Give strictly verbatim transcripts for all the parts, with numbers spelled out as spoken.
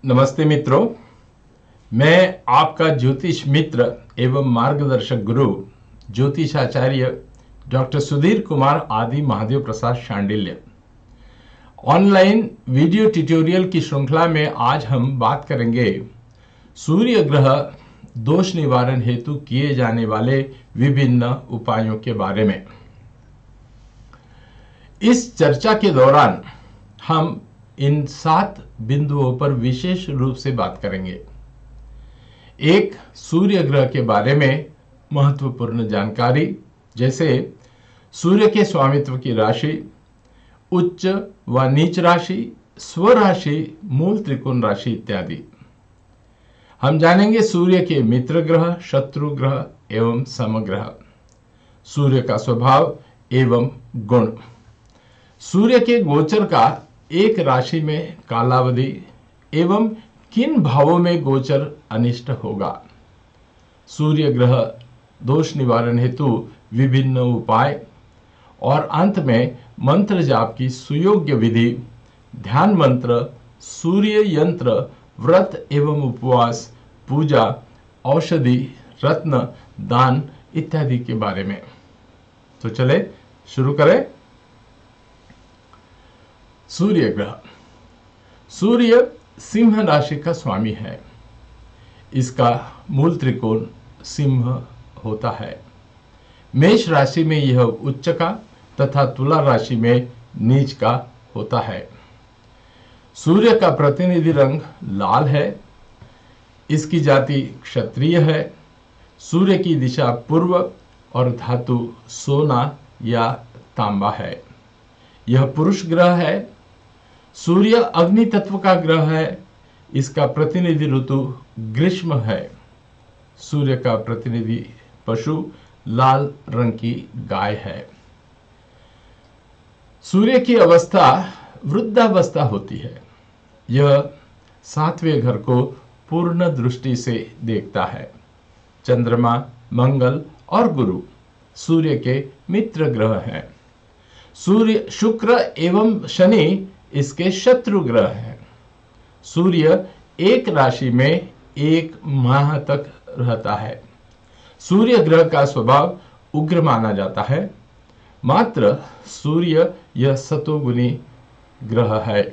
नमस्ते मित्रों, मैं आपका ज्योतिष मित्र एवं मार्गदर्शक गुरु ज्योतिषाचार्य डॉक्टर सुधीर कुमार आदि Mahadev Prasad Shandilya online video tutorial की श्रृंखला में आज हम बात करेंगे सूर्य ग्रह दोष निवारण हेतु किए जाने वाले विभिन्न उपायों के बारे में। इस चर्चा के दौरान हम इन सात बिंदुओं पर विशेष रूप से बात करेंगे। एक, सूर्य ग्रह के बारे में महत्वपूर्ण जानकारी, जैसे सूर्य के स्वामित्व की राशि, उच्च व नीच राशि, स्वराशि, मूल त्रिकोण राशि इत्यादि। हम जानेंगे सूर्य के मित्र ग्रह, शत्रु ग्रह एवं समग्रह, सूर्य का स्वभाव एवं गुण, सूर्य के गोचर का एक राशि में कालावधि एवं किन भावों में गोचर अनिष्ट होगा, सूर्य ग्रह दोष निवारण हेतु विभिन्न उपाय और अंत में मंत्र जाप की सुयोग्य विधि, ध्यान मंत्र, सूर्य यंत्र, व्रत एवं उपवास, पूजा, औषधि, रत्न, दान इत्यादि के बारे में। तो चले शुरू करें। सूर्य ग्रह। सूर्य सिंह राशि का स्वामी है। इसका मूल त्रिकोण सिंह होता है। मेष राशि में यह उच्च का तथा तुला राशि में नीच का होता है। सूर्य का प्रतिनिधि रंग लाल है। इसकी जाति क्षत्रिय है। सूर्य की दिशा पूर्व और धातु सोना या तांबा है। यह पुरुष ग्रह है। सूर्य अग्नि तत्व का ग्रह है। इसका प्रतिनिधि ऋतु ग्रीष्म है। सूर्य का प्रतिनिधि पशु लाल रंग की गाय है। सूर्य की अवस्था वृद्धावस्था होती है। यह सातवें घर को पूर्ण दृष्टि से देखता है। चंद्रमा, मंगल और गुरु सूर्य के मित्र ग्रह हैं। सूर्य, शुक्र एवं शनि इसके शत्रु ग्रह हैं। सूर्य एक राशि में एक माह तक रहता है। सूर्य ग्रह का स्वभाव उग्र माना जाता है। मात्र सूर्य यह सतोगुणी ग्रह है।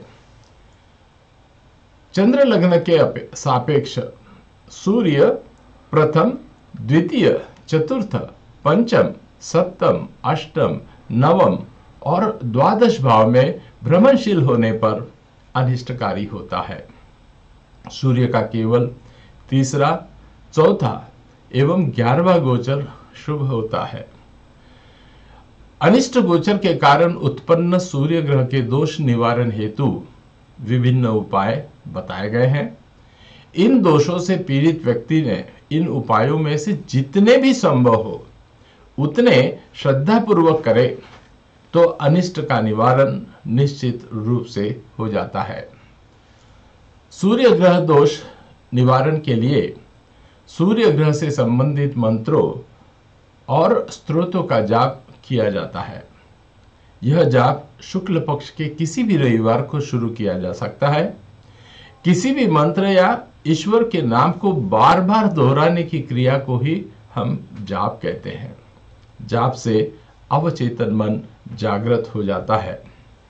चंद्र लग्न के सापेक्ष सूर्य प्रथम, द्वितीय, चतुर्थ, पंचम, सप्तम, अष्टम, नवम और द्वादश भाव में भ्रमणशील होने पर अनिष्टकारी होता है। सूर्य का केवल तीसरा, चौथा एवं ग्यारहवां गोचर शुभ होता है। अनिष्ट गोचर के कारण उत्पन्न सूर्य ग्रह के दोष निवारण हेतु विभिन्न उपाय बताए गए हैं। इन दोषों से पीड़ित व्यक्ति ने इन उपायों में से जितने भी संभव हो उतने श्रद्धापूर्वक करे तो अनिष्ट का निवारण निश्चित रूप से हो जाता है। सूर्य ग्रह दोष निवारण के लिए सूर्य ग्रह से संबंधित मंत्रों और स्तोत्रों का जाप किया जाता है। यह जाप शुक्ल पक्ष के किसी भी रविवार को शुरू किया जा सकता है। किसी भी मंत्र या ईश्वर के नाम को बार बार दोहराने की क्रिया को ही हम जाप कहते हैं। जाप से अवचेतन मन जागृत हो जाता है।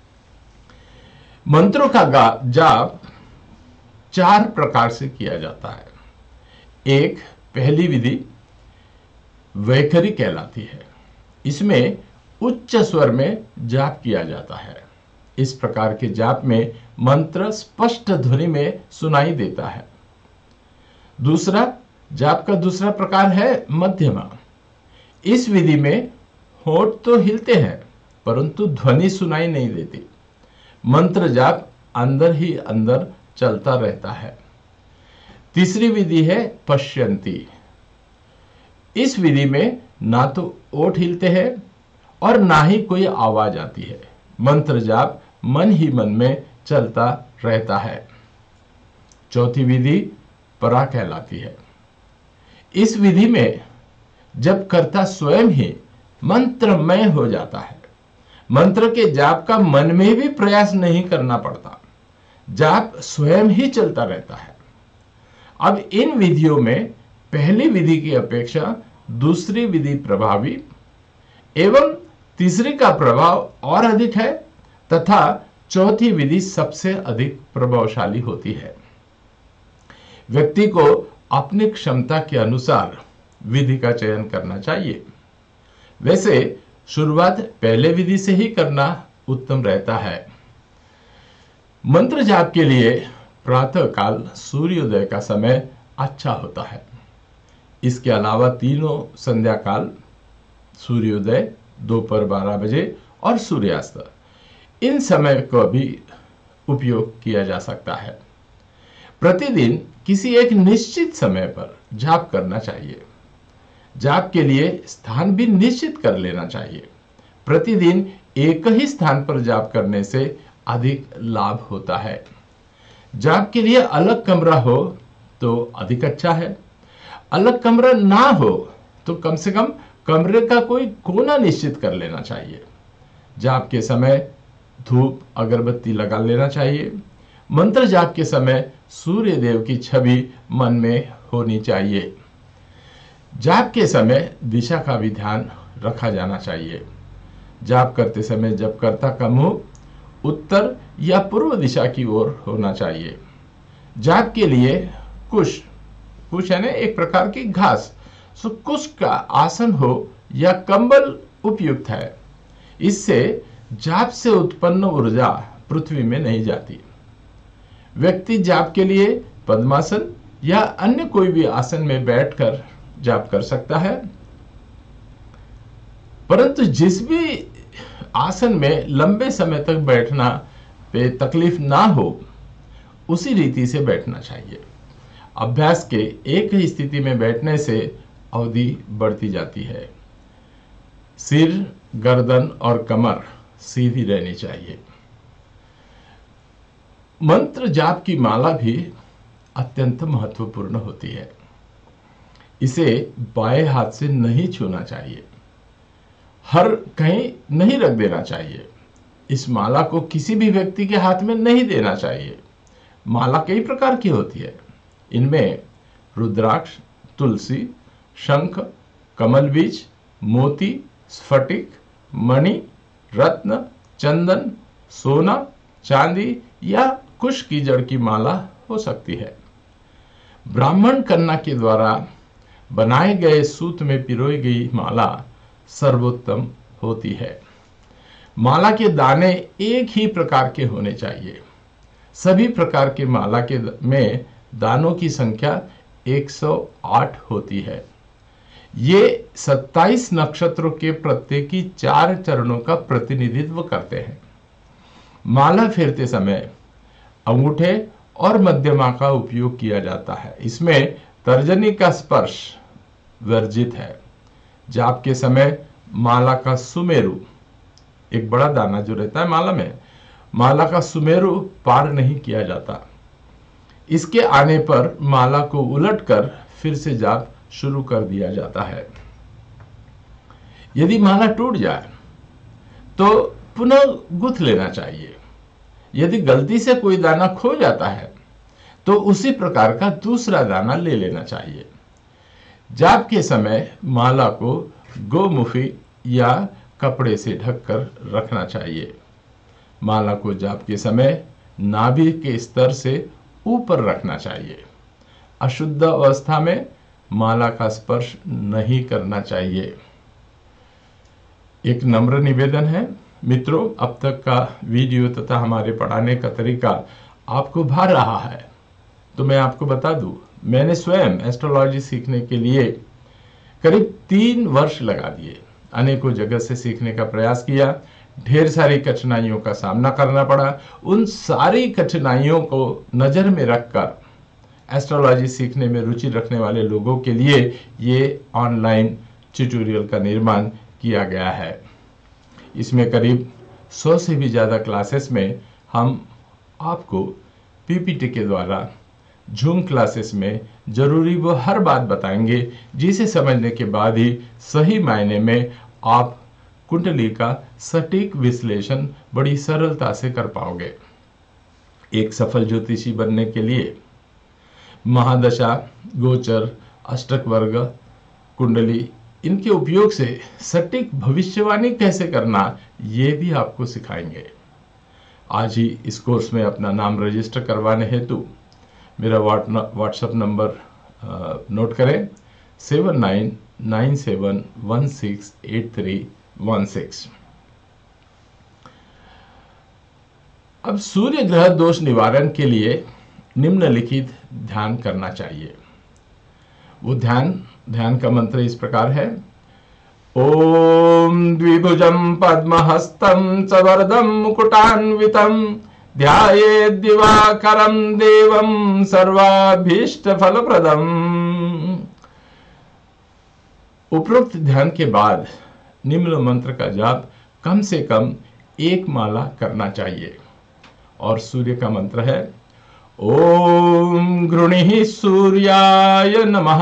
मंत्रों का जाप चार प्रकार से किया जाता है। एक, पहली विधि वैखरी कहलाती है। इसमें उच्च स्वर में जाप किया जाता है। इस प्रकार के जाप में मंत्र स्पष्ट ध्वनि में सुनाई देता है। दूसरा, जाप का दूसरा प्रकार है मध्यमा। इस विधि में होठ तो हिलते हैं परंतु ध्वनि सुनाई नहीं देती। मंत्र जाप अंदर ही अंदर चलता रहता है। तीसरी विधि है पश्यंती। इस विधि में ना तो ओठ हिलते हैं और ना ही कोई आवाज आती है। मंत्र जाप मन ही मन में चलता रहता है। चौथी विधि परा कहलाती है। इस विधि में जब कर्ता स्वयं ही मंत्रमय हो जाता है, मंत्र के जाप का मन में भी प्रयास नहीं करना पड़ता, जाप स्वयं ही चलता रहता है। अब इन विधियों में पहली विधि की अपेक्षा दूसरी विधि प्रभावी एवं तीसरी का प्रभाव और अधिक है तथा चौथी विधि सबसे अधिक प्रभावशाली होती है। व्यक्ति को अपनी क्षमता के अनुसार विधि का चयन करना चाहिए। वैसे शुरुआत पहले विधि से ही करना उत्तम रहता है। मंत्र जाप के लिए प्रातः काल सूर्योदय का समय अच्छा होता है। इसके अलावा तीनों संध्या काल, सूर्योदय, दोपहर बारह बजे और सूर्यास्त, इन समय को भी उपयोग किया जा सकता है। प्रतिदिन किसी एक निश्चित समय पर जाप करना चाहिए। जाप के लिए स्थान भी निश्चित कर लेना चाहिए। प्रतिदिन एक ही स्थान पर जाप करने से अधिक लाभ होता है। जाप के लिए अलग कमरा हो तो अधिक अच्छा है। अलग कमरा ना हो तो कम से कम कमरे का कोई कोना निश्चित कर लेना चाहिए। जाप के समय धूप अगरबत्ती लगा लेना चाहिए। मंत्र जाप के समय सूर्य देव की छवि मन में होनी चाहिए। जाप के समय दिशा का भी ध्यान रखा जाना चाहिए। जाप करते समय जपकर्ता का मुंह उत्तर या पूर्व दिशा की ओर होना चाहिए। जाप के लिए कुश कुश है ना एक प्रकार की घास, सो कुश का आसन हो या कंबल उपयुक्त है। इससे जाप से उत्पन्न ऊर्जा पृथ्वी में नहीं जाती। व्यक्ति जाप के लिए पद्मासन या अन्य कोई भी आसन में बैठकर जाप कर सकता है, परंतु जिस भी आसन में लंबे समय तक बैठना पे तकलीफ ना हो उसी रीति से बैठना चाहिए। अभ्यास के एक ही स्थिति में बैठने से अवधि बढ़ती जाती है। सिर, गर्दन और कमर सीधी रहनी चाहिए। मंत्र जाप की माला भी अत्यंत महत्वपूर्ण होती है। इसे बाएं हाथ से नहीं छूना चाहिए, हर कहीं नहीं रख देना चाहिए। इस माला को किसी भी व्यक्ति के हाथ में नहीं देना चाहिए। माला कई प्रकार की होती है। इनमें रुद्राक्ष, तुलसी, शंख, कमल बीज, मोती, स्फटिक, मणि, रत्न, चंदन, सोना, चांदी या कुश की जड़ की माला हो सकती है। ब्राह्मण कन्या के द्वारा बनाए गए सूत में पिरोई गई माला सर्वोत्तम होती है। माला के दाने एक ही प्रकार के होने चाहिए। सभी प्रकार के माला के में दानों की संख्या एक सौ आठ होती है। ये सत्ताईस नक्षत्रों के प्रत्येकी चार चरणों का प्रतिनिधित्व करते हैं। माला फेरते समय अंगूठे और मध्यमा का उपयोग किया जाता है। इसमें तर्जनी का स्पर्श वर्जित है। जाप के समय माला का सुमेरु, एक बड़ा दाना जो रहता है माला में, माला का सुमेरु पार नहीं किया जाता। इसके आने पर माला को उलटकर फिर से जाप शुरू कर दिया जाता है। यदि माला टूट जाए तो पुनः गुथ लेना चाहिए। यदि गलती से कोई दाना खो जाता है तो उसी प्रकार का दूसरा दाना ले लेना चाहिए। जाप के समय माला को गोमुखी या कपड़े से ढककर रखना चाहिए। माला को जाप के समय नाभि के स्तर से ऊपर रखना चाहिए। अशुद्ध अवस्था में माला का स्पर्श नहीं करना चाहिए। एक नम्र निवेदन है मित्रों, अब तक का वीडियो तथा हमारे पढ़ाने का तरीका आपको भा रहा है तो मैं आपको बता दूं, मैंने स्वयं एस्ट्रोलॉजी सीखने के लिए करीब तीन वर्ष लगा दिए। अनेकों जगह से सीखने का प्रयास किया, ढेर सारी कठिनाइयों का सामना करना पड़ा। उन सारी कठिनाइयों को नजर में रखकर एस्ट्रोलॉजी सीखने में रुचि रखने वाले लोगों के लिए ये ऑनलाइन ट्यूटोरियल का निर्माण किया गया है। इसमें करीब सौ से भी ज़्यादा क्लासेस में हम आपको पीपीटी के द्वारा जूम क्लासेस में जरूरी वो हर बात बताएंगे जिसे समझने के बाद ही सही मायने में आप कुंडली का सटीक विश्लेषण बड़ी सरलता से कर पाओगे। एक सफल ज्योतिषी बनने के लिए महादशा, गोचर, अष्टक वर्ग, कुंडली, इनके उपयोग से सटीक भविष्यवाणी कैसे करना, ये भी आपको सिखाएंगे। आज ही इस कोर्स में अपना नाम रजिस्टर करवाने हेतु मेरा व्हाट्सएप नंबर नोट करें, seven nine nine seven one six eight three one six. अब सूर्य ग्रह दोष निवारण के लिए निम्नलिखित ध्यान करना चाहिए। वो ध्यान ध्यान का मंत्र इस प्रकार है। ओम द्विभुजं पद्महस्तं च वरदं मुकुटान्वितं ध्यायेत् दिवाकरं देवं सर्वाभीष्ट फलप्रदम्। उपरोक्त ध्यान के बाद निम्न मंत्र का जाप कम से कम एक माला करना चाहिए। और सूर्य का मंत्र है ओम गृणीहि सूर्याय नमः।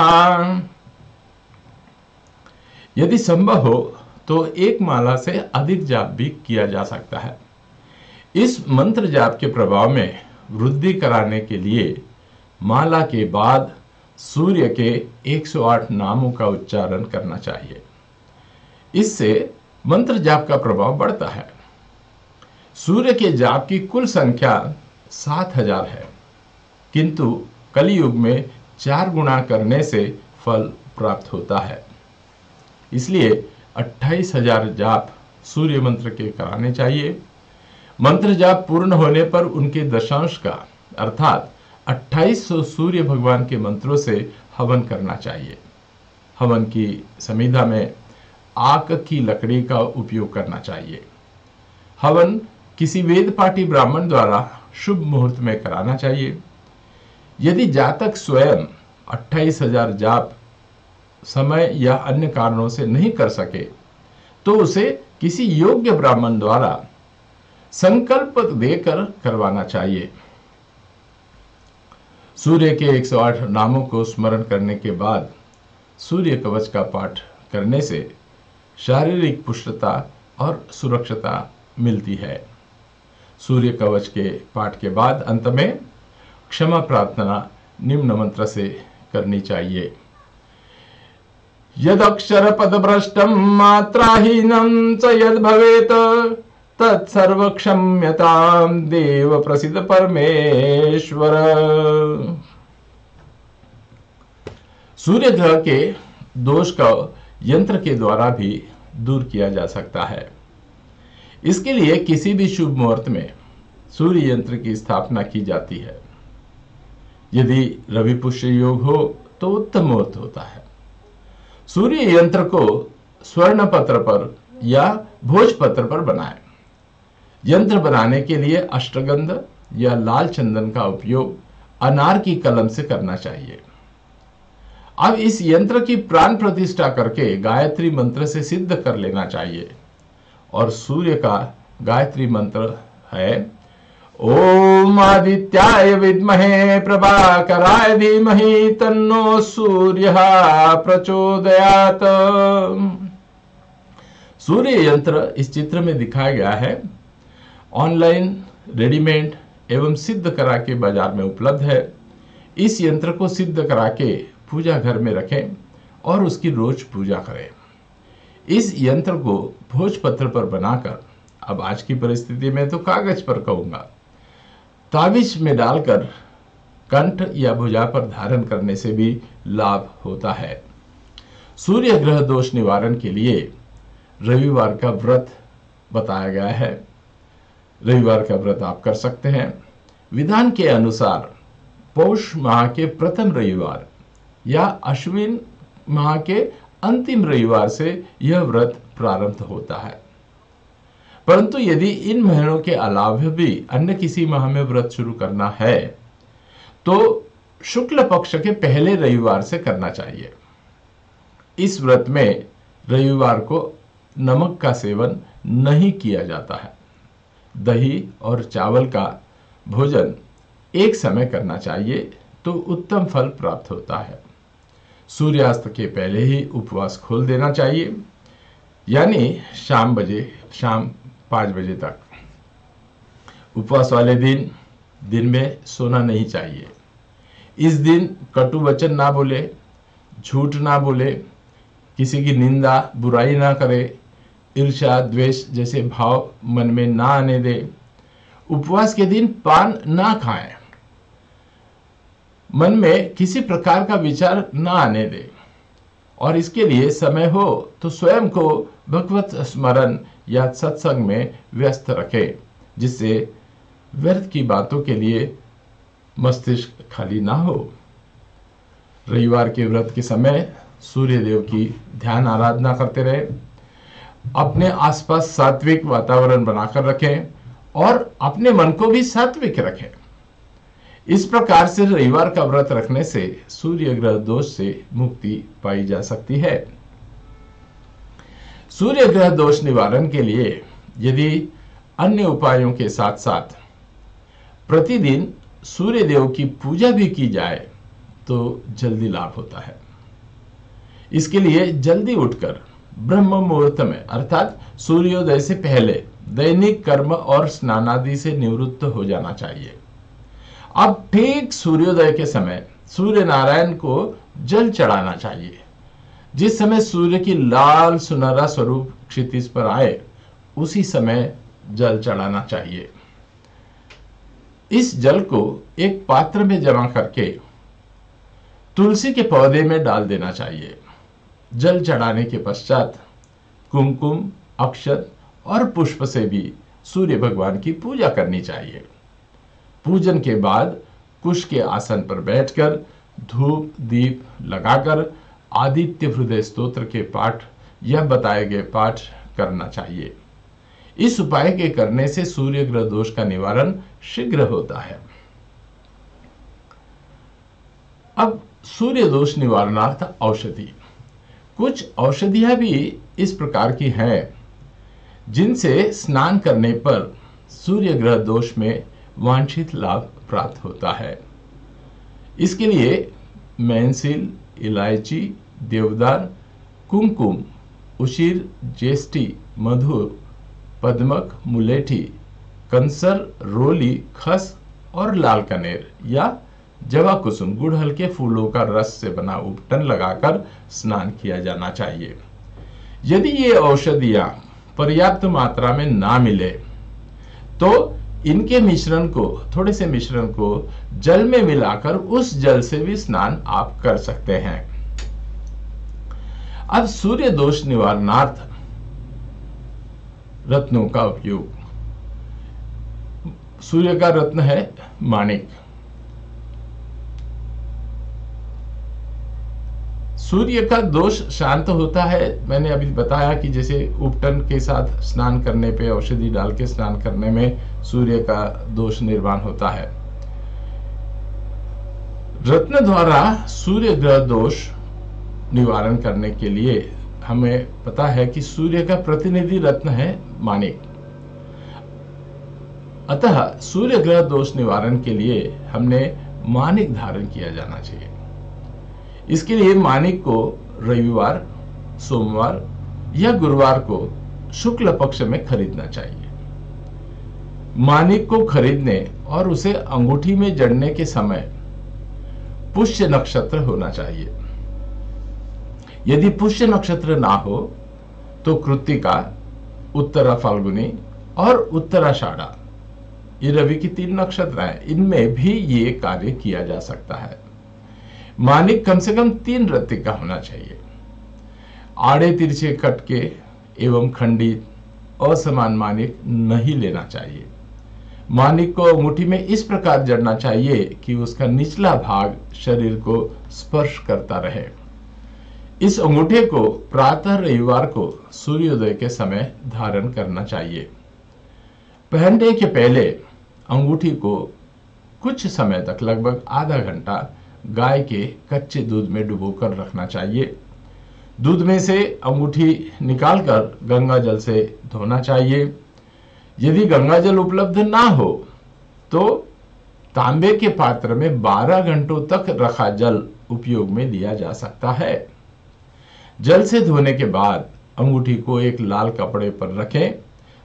यदि संभव हो तो एक माला से अधिक जाप भी किया जा सकता है। इस मंत्र जाप के प्रभाव में वृद्धि कराने के लिए माला के बाद सूर्य के एक सौ आठ नामों का उच्चारण करना चाहिए। इससे मंत्र जाप का प्रभाव बढ़ता है। सूर्य के जाप की कुल संख्या सात हजार है, किंतु कलियुग में चार गुणा करने से फल प्राप्त होता है। इसलिए अट्ठाईस हजार जाप सूर्य मंत्र के कराने चाहिए। मंत्र जाप पूर्ण होने पर उनके दशांश का अर्थात अट्ठाईस सौ सूर्य भगवान के मंत्रों से हवन करना चाहिए। हवन की समिधा में आक की लकड़ी का उपयोग करना चाहिए। हवन किसी वेद पाठी ब्राह्मण द्वारा शुभ मुहूर्त में कराना चाहिए। यदि जातक स्वयं अट्ठाईस हजार जाप समय या अन्य कारणों से नहीं कर सके तो उसे किसी योग्य ब्राह्मण द्वारा संकल्प देकर करवाना चाहिए। सूर्य के एक सौ आठ नामों को स्मरण करने के बाद सूर्य कवच का पाठ करने से शारीरिक पुष्टता और सुरक्षता मिलती है। सूर्य कवच के पाठ के बाद अंत में क्षमा प्रार्थना निम्न मंत्र से करनी चाहिए। यदक्षर पदभ्रष्टं मात्राहीनं च यद भवेत तत्सर्व क्षम्यतां देव प्रसिद्ध परमेश्वर। सूर्य ग्रह के दोष का यंत्र के द्वारा भी दूर किया जा सकता है। इसके लिए किसी भी शुभ मुहूर्त में सूर्य यंत्र की स्थापना की जाती है। यदि रवि पुष्य योग हो तो उत्तम मुहूर्त होता है। सूर्य यंत्र को स्वर्ण पत्र पर या भोज पत्र पर बनाएं। यंत्र बनाने के लिए अष्टगंध या लाल चंदन का उपयोग अनार की कलम से करना चाहिए। अब इस यंत्र की प्राण प्रतिष्ठा करके गायत्री मंत्र से सिद्ध कर लेना चाहिए। और सूर्य का गायत्री मंत्र है ओम आदित्याय विद्महे प्रभाकराय धीमहि तन्नो सूर्यः प्रचोदयात्। सूर्य यंत्र इस चित्र में दिखाया गया है। ऑनलाइन रेडीमेड एवं सिद्ध करा के बाजार में उपलब्ध है। इस यंत्र को सिद्ध करा के पूजा घर में रखें और उसकी रोज पूजा करें। इस यंत्र को भोजपत्र पर बनाकर, अब आज की परिस्थिति में तो कागज पर कहूंगा, ताबीज में डालकर कंठ या भुजा पर धारण करने से भी लाभ होता है। सूर्य ग्रह दोष निवारण के लिए रविवार का व्रत बताया गया है। रविवार का व्रत आप कर सकते हैं। विधान के अनुसार पौष माह के प्रथम रविवार या अश्विन माह के अंतिम रविवार से यह व्रत प्रारंभ होता है। परंतु यदि इन महीनों के अलावा भी अन्य किसी माह में व्रत शुरू करना है तो शुक्ल पक्ष के पहले रविवार से करना चाहिए। इस व्रत में रविवार को नमक का सेवन नहीं किया जाता है। दही और चावल का भोजन एक समय करना चाहिए तो उत्तम फल प्राप्त होता है। सूर्यास्त के पहले ही उपवास खोल देना चाहिए, यानी शाम बजे शाम पाँच बजे तक। उपवास वाले दिन दिन में सोना नहीं चाहिए। इस दिन कटु वचन ना बोले, झूठ ना बोले, किसी की निंदा बुराई ना करे, ईर्ष्या द्वेष जैसे भाव मन में ना आने दे। उपवास के दिन पान ना खाएं, मन में किसी प्रकार का विचार ना आने दे, और इसके लिए समय हो तो स्वयं को भगवत स्मरण या सत्संग में व्यस्त रखें, जिससे व्यर्थ की बातों के लिए मस्तिष्क खाली ना हो। रविवार के व्रत के समय सूर्य देव की ध्यान आराधना करते रहे, अपने आसपास सात्विक वातावरण बनाकर रखें और अपने मन को भी सात्विक रखें। इस प्रकार से रविवार का व्रत रखने से सूर्य ग्रह दोष से मुक्ति पाई जा सकती है। सूर्य ग्रह दोष निवारण के लिए यदि अन्य उपायों के साथ साथ प्रतिदिन सूर्य देव की पूजा भी की जाए तो जल्दी लाभ होता है। इसके लिए जल्दी उठकर ब्रह्म मुहूर्त में अर्थात सूर्योदय से पहले दैनिक कर्म और स्नानादि से निवृत्त हो जाना चाहिए। अब ठीक सूर्योदय के समय सूर्य नारायण को जल चढ़ाना चाहिए। जिस समय सूर्य की लाल सुनहरा स्वरूप क्षितिज पर आए उसी समय जल चढ़ाना चाहिए। इस जल को एक पात्र में जमा करके तुलसी के पौधे में डाल देना चाहिए। जल चढ़ाने के पश्चात कुमकुम, अक्षत और पुष्प से भी सूर्य भगवान की पूजा करनी चाहिए। पूजन के बाद कुश के आसन पर बैठकर धूप दीप लगाकर आदित्य हृदय स्तोत्र के पाठ या बताए गए पाठ करना चाहिए। इस उपाय के करने से सूर्य ग्रह दोष का निवारण शीघ्र होता है। अब सूर्य दोष निवारणार्थ औषधि। कुछ औषधियां भी इस प्रकार की हैं जिनसे स्नान करने पर सूर्य ग्रह दोष में वांछित लाभ प्राप्त होता है। इसके लिए मैनसिल, इलायची, देवदार, कुमकुम, उशीर, ज्येष्ठी, मधु, पद्मक, मुलेठी, कंसर, रोली, खस और लाल कनेर या जवा कुसुम गुड़हल के फूलों का रस से बना उपटन लगाकर स्नान किया जाना चाहिए। यदि ये औषधियां पर्याप्त मात्रा में ना मिले तो इनके मिश्रण को थोड़े से मिश्रण को जल में मिलाकर उस जल से भी स्नान आप कर सकते हैं। अब सूर्य दोष निवारणार्थ रत्नों का उपयोग। सूर्य का रत्न है माणिक। सूर्य का दोष शांत होता है। मैंने अभी बताया कि जैसे उपटन के साथ स्नान करने पे औषधि डाल के स्नान करने में सूर्य का दोष निर्वाण होता है। रत्न द्वारा सूर्य ग्रह दोष निवारण करने के लिए हमें पता है कि सूर्य का प्रतिनिधि रत्न है माणिक। अतः सूर्य ग्रह दोष निवारण के लिए हमने माणिक धारण किया जाना चाहिए। इसके लिए माणिक को रविवार, सोमवार या गुरुवार को शुक्ल पक्ष में खरीदना चाहिए। माणिक को खरीदने और उसे अंगूठी में जड़ने के समय पुष्य नक्षत्र होना चाहिए। यदि पुष्य नक्षत्र ना हो तो कृत्तिका, उत्तरा फाल्गुनी और उत्तराषाढ़ा, ये रवि की तीन नक्षत्र हैं, इनमें भी ये कार्य किया जा सकता है। माणिक कम से कम तीन रत्ती का होना चाहिए। आड़े तिरछे कटके एवं खंडित असमान माणिक नहीं लेना चाहिए। माणिक को अंगूठी में इस प्रकार जड़ना चाहिए कि उसका निचला भाग शरीर को स्पर्श करता रहे। इस अंगूठे को प्रातः रविवार को सूर्योदय के समय धारण करना चाहिए। पहनने के पहले अंगूठी को कुछ समय तक, लगभग आधा घंटा, गाय के कच्चे दूध में डुबोकर रखना चाहिए। दूध में से अंगूठी निकालकर गंगा जल से धोना चाहिए। यदि गंगा जल उपलब्ध ना हो तो तांबे के पात्र में बारह घंटों तक रखा जल उपयोग में लिया जा सकता है। जल से धोने के बाद अंगूठी को एक लाल कपड़े पर रखें,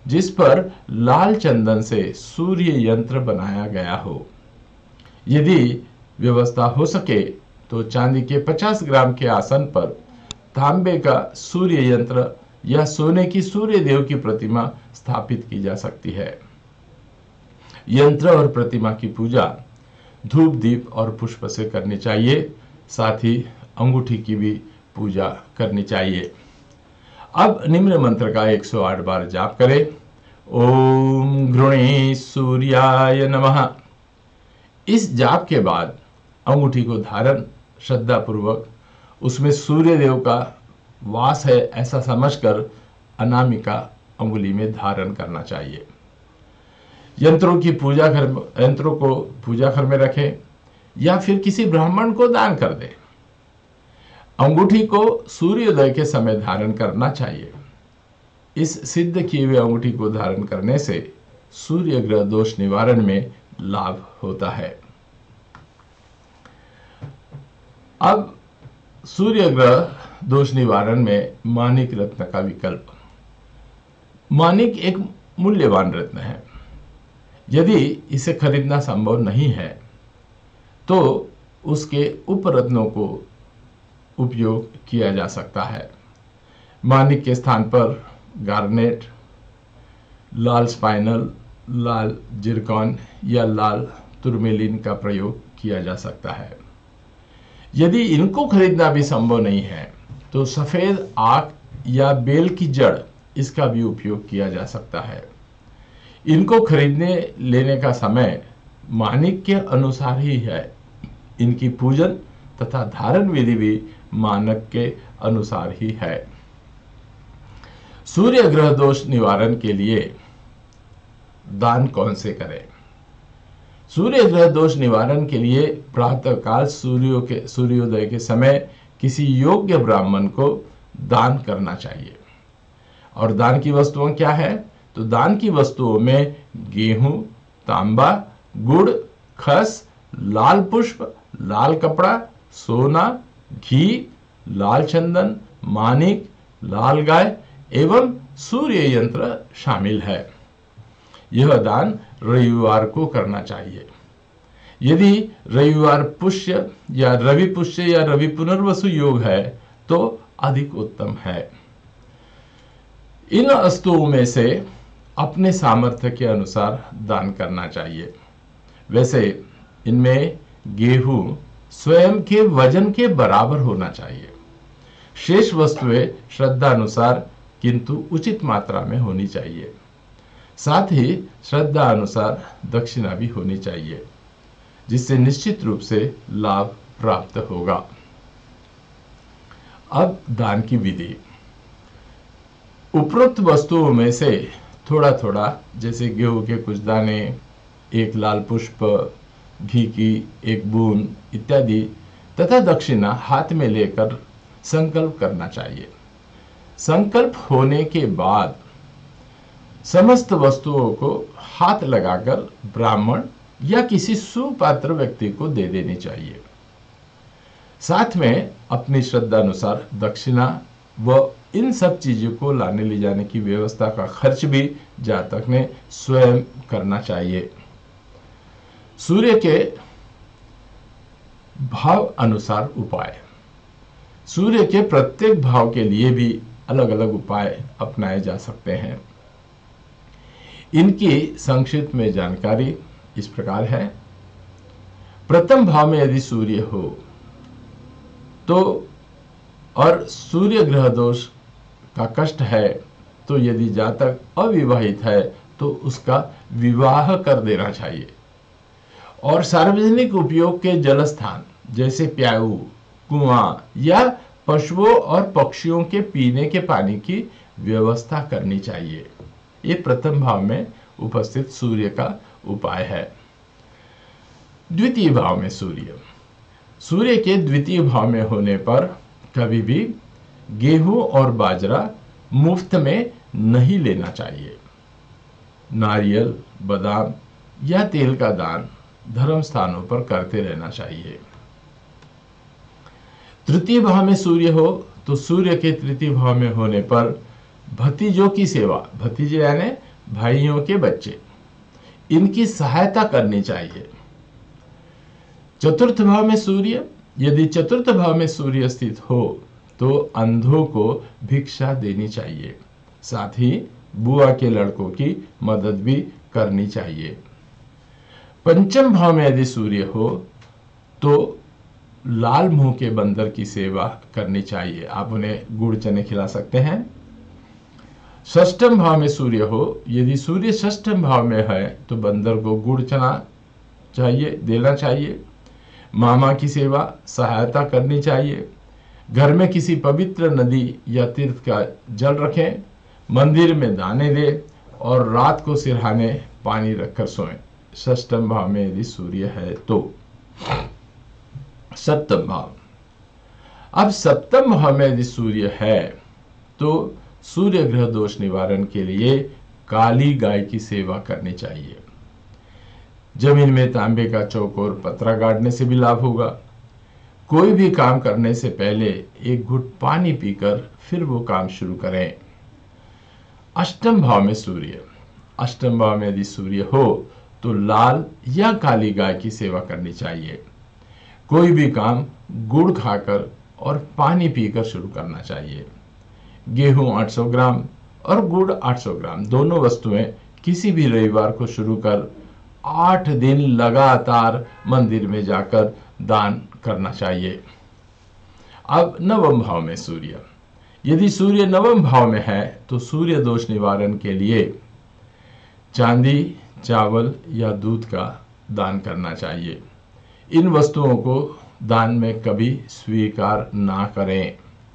जिस पर लाल चंदन से सूर्य यंत्र बनाया गया हो। यदि व्यवस्था हो सके तो चांदी के पचास ग्राम के आसन पर तांबे का सूर्य यंत्र या सोने की सूर्य देव की प्रतिमा स्थापित की जा सकती है। यंत्र और प्रतिमा की पूजा धूप दीप और पुष्प से करनी चाहिए। साथ ही अंगूठी की भी पूजा करनी चाहिए। अब निम्न मंत्र का एक सौ आठ बार जाप करें। ओम घृणे सूर्याय नमः। इस जाप के बाद अंगूठी को धारण श्रद्धा पूर्वक उसमें सूर्य देव का वास है ऐसा समझकर अनामिका अंगुली में धारण करना चाहिए। यंत्रों की पूजा घर यंत्रों को पूजा घर में रखें या फिर किसी ब्राह्मण को दान कर दें। अंगूठी को सूर्योदय के समय धारण करना चाहिए। इस सिद्ध किए हुए अंगूठी को धारण करने से सूर्य ग्रह दोष निवारण में लाभ होता है। अब सूर्य ग्रह दोष निवारण में माणिक रत्न का विकल्प। माणिक एक मूल्यवान रत्न है। यदि इसे खरीदना संभव नहीं है तो उसके उपरत्नों को उपयोग किया जा सकता है। माणिक के स्थान पर गार्नेट, लाल स्पाइनल, लाल जिरकॉन या लाल तुर्मेलिन का प्रयोग किया जा सकता है। यदि इनको खरीदना भी संभव नहीं है तो सफेद आक या बेल की जड़ इसका भी उपयोग किया जा सकता है। इनको खरीदने लेने का समय माणिक के अनुसार ही है। इनकी पूजन तथा धारण विधि भी मानक के अनुसार ही है। सूर्य ग्रह दोष निवारण के लिए दान कौन से करें? सूर्य ग्रह दोष निवारण के लिए प्रातःकाल सूर्यो के सूर्योदय के समय किसी योग्य ब्राह्मण को दान करना चाहिए। और दान की वस्तुओं क्या है? तो दान की वस्तुओं में गेहूं, तांबा, गुड़, खस, लाल पुष्प, लाल कपड़ा, सोना, घी, लाल चंदन, माणिक, लाल गाय एवं सूर्य यंत्र शामिल है। यह दान रविवार को करना चाहिए। यदि रविवार पुष्य या रवि पुष्य या रवि पुनर्वसु योग है तो अधिक उत्तम है। इन वस्तुओं में से अपने सामर्थ्य के अनुसार दान करना चाहिए। वैसे इनमें गेहूं स्वयं के वजन के बराबर होना चाहिए। शेष वस्तुएं श्रद्धा अनुसार किंतु उचित मात्रा में होनी चाहिए। साथ ही श्रद्धा अनुसार दक्षिणा भी होनी चाहिए, जिससे निश्चित रूप से लाभ प्राप्त होगा। अब दान की विधि। उपरोक्त वस्तुओं में से थोड़ा थोड़ा, जैसे गेहूं के कुछ दाने, एक लाल पुष्प, घी की एक बूंद इत्यादि तथा दक्षिणा हाथ में लेकर संकल्प करना चाहिए। संकल्प होने के बाद समस्त वस्तुओं को हाथ लगाकर ब्राह्मण या किसी सुपात्र व्यक्ति को दे देनी चाहिए। साथ में अपनी श्रद्धा अनुसार दक्षिणा व इन सब चीजों को लाने ले जाने की व्यवस्था का खर्च भी जातक ने स्वयं करना चाहिए। सूर्य के भाव अनुसार उपाय। सूर्य के प्रत्येक भाव के लिए भी अलग अलग उपाय अपनाए जा सकते हैं। इनकी संक्षिप्त में जानकारी इस प्रकार है। प्रथम भाव में यदि सूर्य हो तो और सूर्य ग्रह दोष का कष्ट है तो यदि जातक अविवाहित है तो उसका विवाह कर देना चाहिए। और सार्वजनिक उपयोग के जल स्थान जैसे प्याऊ, कुआं या पशुओं और पक्षियों के पीने के पानी की व्यवस्था करनी चाहिए। ये प्रथम भाव में उपस्थित सूर्य का उपाय है। द्वितीय भाव में सूर्य सूर्य के द्वितीय भाव में होने पर कभी भी गेहूं और बाजरा मुफ्त में नहीं लेना चाहिए। नारियल, बादाम या तेल का दान धर्म स्थानों पर करते रहना चाहिए। तृतीय भाव में सूर्य हो तो सूर्य के तृतीय भाव में होने पर भतीजों की सेवा, भतीजे यानी भाइयों के बच्चे, इनकी सहायता करनी चाहिए। चतुर्थ भाव में सूर्य, यदि चतुर्थ भाव में सूर्य स्थित हो तो अंधों को भिक्षा देनी चाहिए, साथ ही बुआ के लड़कों की मदद भी करनी चाहिए। पंचम भाव में यदि सूर्य हो तो लाल मुंह के बंदर की सेवा करनी चाहिए, आप उन्हें गुड़ चने खिला सकते हैं। षष्ठम भाव में सूर्य हो, यदि सूर्य षष्ठम भाव में है तो बंदर को गुड़ चना चाहिए, देना चाहिए। मामा की सेवा सहायता करनी चाहिए। घर में किसी पवित्र नदी या तीर्थ का जल रखें, मंदिर में दाने दें और रात को सिरहाने पानी रखकर सोएं, षष्ठम भाव में यदि सूर्य है तो। सप्तम भाव, अब सप्तम भाव में यदि सूर्य है तो सूर्य ग्रह दोष निवारण के लिए काली गाय की सेवा करनी चाहिए। जमीन में तांबे का चौकोर पतरा गाड़ने से भी लाभ होगा। कोई भी काम करने से पहले एक घुट पानी पीकर फिर वो काम शुरू करें। अष्टम भाव में सूर्य, अष्टम भाव में यदि सूर्य हो तो लाल या काली गाय की सेवा करनी चाहिए। कोई भी काम गुड़ खाकर और पानी पीकर शुरू करना चाहिए। गेहूं आठ सौ ग्राम और गुड़ आठ सौ ग्राम दोनों वस्तुएं किसी भी रविवार को शुरू कर आठ दिन लगातार मंदिर में जाकर दान करना चाहिए। अब नवम भाव में सूर्य, यदि सूर्य नवम भाव में है तो सूर्य दोष निवारण के लिए चांदी, चावल या दूध का दान करना चाहिए। इन वस्तुओं को दान में कभी स्वीकार ना करें।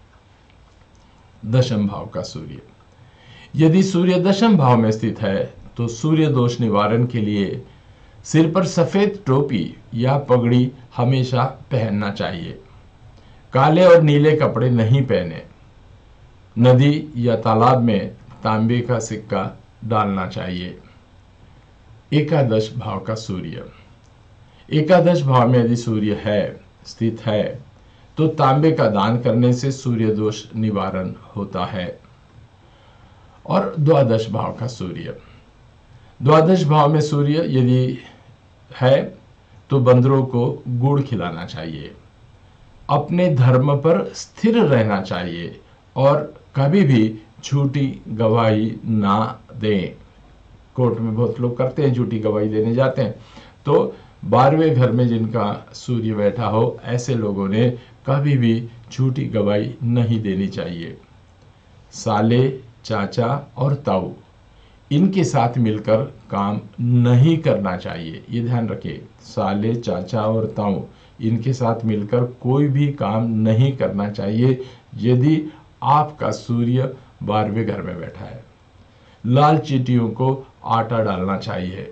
दशम भाव का सूर्य, यदि सूर्य दशम भाव में स्थित है तो सूर्य दोष निवारण के लिए सिर पर सफेद टोपी या पगड़ी हमेशा पहनना चाहिए। काले और नीले कपड़े नहीं पहने। नदी या तालाब में तांबे का सिक्का डालना चाहिए। एकादश भाव का सूर्य, एकादश भाव में यदि सूर्य है स्थित है तो तांबे का दान करने से सूर्य दोष निवारण होता है। और द्वादश भाव का सूर्य, द्वादश भाव में सूर्य यदि है तो बंदरों को गुड़ खिलाना चाहिए। अपने धर्म पर स्थिर रहना चाहिए और कभी भी झूठी गवाही ना दें। कोर्ट में बहुत लोग करते हैं, झूठी गवाही देने जाते हैं। तो बारहवें घर में जिनका सूर्य बैठा हो ऐसे लोगों ने कभी भी झूठी गवाही नहीं देनी चाहिए। साले, चाचा और ताऊ, इनके साथ मिलकर काम नहीं करना चाहिए, ये ध्यान रखिए। साले, चाचा और ताऊ, इनके साथ मिलकर कोई भी काम नहीं करना चाहिए यदि आपका सूर्य बारहवें घर में बैठा है। लाल चींटियों को आटा डालना चाहिए।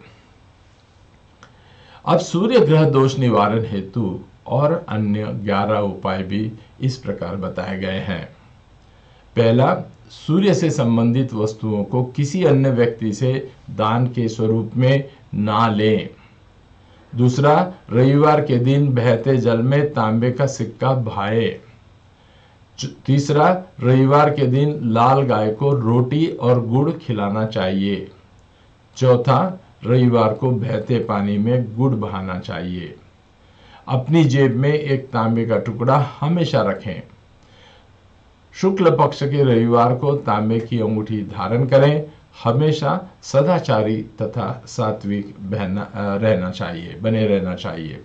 अब सूर्य ग्रह दोष निवारण हेतु और अन्य ग्यारह उपाय भी इस प्रकार बताए गए हैं। पहला, सूर्य से संबंधित वस्तुओं को किसी अन्य व्यक्ति से दान के स्वरूप में ना लें। दूसरा, रविवार के दिन बहते जल में तांबे का सिक्का भाए। तीसरा, रविवार के दिन लाल गाय को रोटी और गुड़ खिलाना चाहिए। चौथा, रविवार को बहते पानी में गुड़ बहाना चाहिए। अपनी जेब में एक तांबे का टुकड़ा हमेशा रखें। शुक्ल पक्ष के रविवार को तांबे की अंगूठी धारण करें। हमेशा सदाचारी तथा सात्विक बहना रहना चाहिए, बने रहना चाहिए।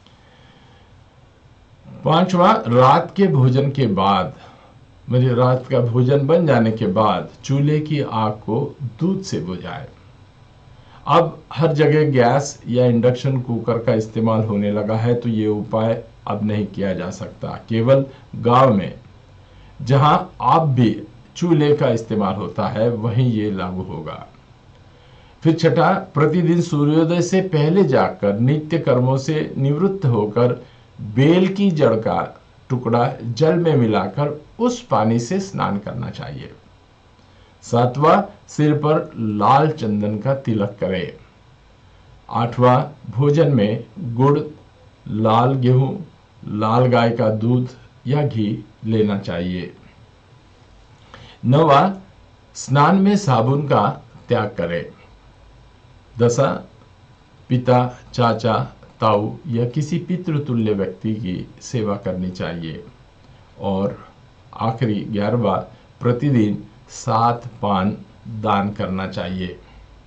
पांचवा, रात के भोजन के बाद, मतलब रात का भोजन बन जाने के बाद चूल्हे की आग को दूध से बुझाएं। अब हर जगह गैस या इंडक्शन कुकर का इस्तेमाल होने लगा है तो ये उपाय अब नहीं किया जा सकता। केवल गांव में जहां आप भी चूल्हे का इस्तेमाल होता है वहीं ये लागू होगा। फिर छठा, प्रतिदिन सूर्योदय से पहले जाकर नित्य कर्मों से निवृत्त होकर बेल की जड़ का टुकड़ा जल में मिलाकर उस पानी से स्नान करना चाहिए। सातवां, सिर पर लाल चंदन का तिलक करें। आठवां, भोजन में गुड़, लाल गेहूं, लाल गाय का दूध या घी लेना चाहिए। नौवां, स्नान में साबुन का त्याग करें। दशा पिता, चाचा, ताऊ या किसी पितृतुल्य व्यक्ति की सेवा करनी चाहिए। और आखिरी ग्यारहवा, प्रतिदिन सात पान दान करना चाहिए।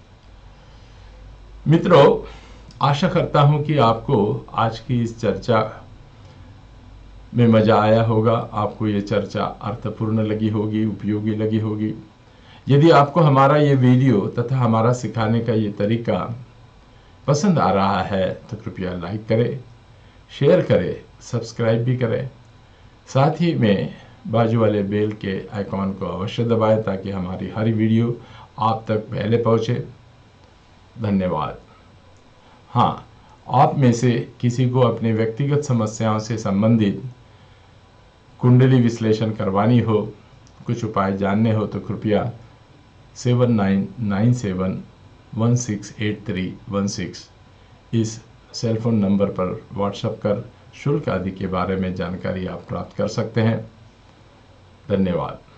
मित्रों, आशा करता हूं कि आपको आज की इस चर्चा में मजा आया होगा, आपको ये चर्चा अर्थपूर्ण लगी होगी, उपयोगी लगी होगी। यदि आपको हमारा ये वीडियो तथा हमारा सिखाने का ये तरीका पसंद आ रहा है तो कृपया लाइक करें, शेयर करें, सब्सक्राइब भी करें। साथ ही में बाजू वाले बेल के आइकॉन को अवश्य दबाएं ताकि हमारी हर वीडियो आप तक पहले पहुंचे। धन्यवाद। हाँ, आप में से किसी को अपने व्यक्तिगत समस्याओं से संबंधित कुंडली विश्लेषण करवानी हो, कुछ उपाय जानने हो तो कृपया seven nine nine seven one six eight three one six इस सेल फोन नंबर पर व्हाट्सएप कर शुल्क आदि के बारे में जानकारी आप प्राप्त कर सकते हैं। धन्यवाद।